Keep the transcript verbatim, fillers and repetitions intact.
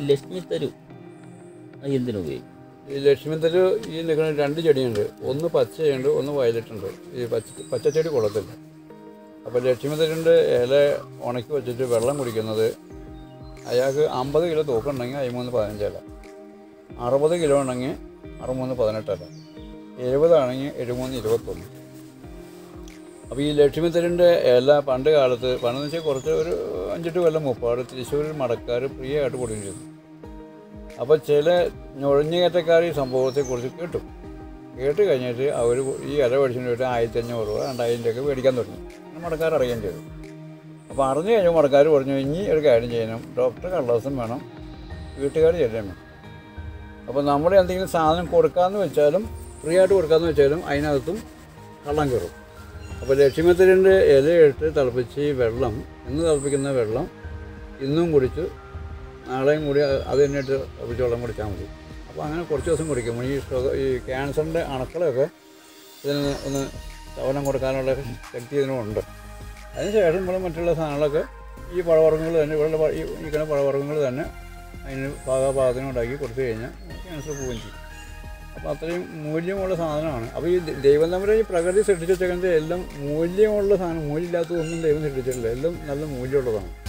ലക്ഷ്മി തരു എന്തിനുപയോഗിക്കും? ഈ ലക്ഷ്മി തരു ഈ നിൽക്കുന്ന രണ്ട് ചെടിയുണ്ട്, ഒന്ന് പച്ചയുണ്ട്, ഒന്ന് വയലറ്റ് ഉണ്ട്. ഈ പച്ച പച്ചച്ചെടി കൊള്ളത്തില്ല. അപ്പോൾ ലക്ഷ്മി തരുൻ്റെ ഇല ഉണക്കി വെച്ചിട്ട് വെള്ളം കുടിക്കുന്നത് അയാൾക്ക് അമ്പത് കിലോ തൂക്കമുണ്ടെങ്കിൽ അതിമൂന്ന് പതിനഞ്ച് ഇല, അറുപത് കിലോ ഉണ്ടെങ്കിൽ അറുപൂന്ന് പതിനെട്ട് ഇല, എഴുപതാണെങ്കിൽ എഴുപൂന്ന് ഇരുപത്തൊന്ന്. അപ്പോൾ ഈ ലക്ഷ്മി തരുൻ്റെ ഇല പണ്ട് കാലത്ത് പണ്ടെന്ന് വെച്ചാൽ കുറച്ച് ഒരു അഞ്ചെട്ട് കൊല്ലം മുപ്പാട് തൃശ്ശൂരിൽ മടക്കാർ ഫ്രീ ആയിട്ട് കൊടുത്തിരുന്നു. അപ്പോൾ ചില നുഴഞ്ഞുകയറ്റക്കാർ ഈ സംഭവത്തെക്കുറിച്ച് കേട്ടു കേട്ട് കഴിഞ്ഞിട്ട് അവർ ഈ ഇല മേടിച്ചിട്ട് പോയിട്ട് ആയിരത്തി അഞ്ഞൂറ് രൂപ രണ്ടായിരം രൂപയൊക്കെ മേടിക്കാൻ തുടങ്ങി. മടക്കാർ അറിയാൻ ചെയ്തു. അപ്പോൾ അറിഞ്ഞു കഴിഞ്ഞാൽ മടക്കാർ പറഞ്ഞു ഇനി ഒരു കാര്യം ചെയ്യണം, ഡോക്ടർ കള്ളാസും വേണം, വീട്ടുകാർ ചെല്ലാൻ വേണം. അപ്പോൾ നമ്മൾ എന്തെങ്കിലും സാധനം കൊടുക്കാമെന്ന് വെച്ചാലും ഫ്രീ ആയിട്ട് കൊടുക്കാമെന്ന് വെച്ചാലും അതിനകത്തും കള്ളം കയറും. അപ്പോൾ ലക്ഷ്മിത്തരിൻ്റെ ഇലയിട്ട് തിളപ്പിച്ച് ഈ വെള്ളം ഇന്ന് തിളപ്പിക്കുന്ന വെള്ളം ഇന്നും കുടിച്ച് നാളെയും കൂടി അത് തന്നെയിട്ട് തിളപ്പിച്ച് വെള്ളം കുടിച്ചാൽ മതി. അപ്പോൾ അങ്ങനെ കുറച്ച് ദിവസം കുടിക്കും. ഈ ഈ ക്യാൻസറിൻ്റെ അണുക്കളൊക്കെ ഇതിന് ഒന്ന് ശവനം കൊടുക്കാനുള്ള ശക്തി ഇതിനുണ്ട്. അതിനുശേഷം നമ്മൾ മറ്റുള്ള സാധനങ്ങളൊക്കെ ഈ പഴവർഗ്ഗങ്ങൾ തന്നെ ഇവിടെ ഈ ഇരിക്കുന്ന പഴവർഗ്ഗങ്ങൾ തന്നെ അതിന് പാകപാകത്തിന് ഉണ്ടാക്കി കൊടുത്തു കഴിഞ്ഞാൽ ക്യാൻസർ പോവുകയും ചെയ്യും. അപ്പോൾ അത്രയും മൂല്യമുള്ള സാധനമാണ്. അപ്പോൾ ഈ ദൈവം നമ്മുടെ ഈ പ്രകൃതി സൃഷ്ടിച്ചു വെച്ചേക്കുന്നത് എല്ലാം മൂല്യമുള്ള സാധനം, മൂല്യമില്ലാത്തതൊന്നും ദൈവം സൃഷ്ടിച്ചിട്ടില്ല, എല്ലാം നല്ല മൂല്യമുള്ളതാണ്.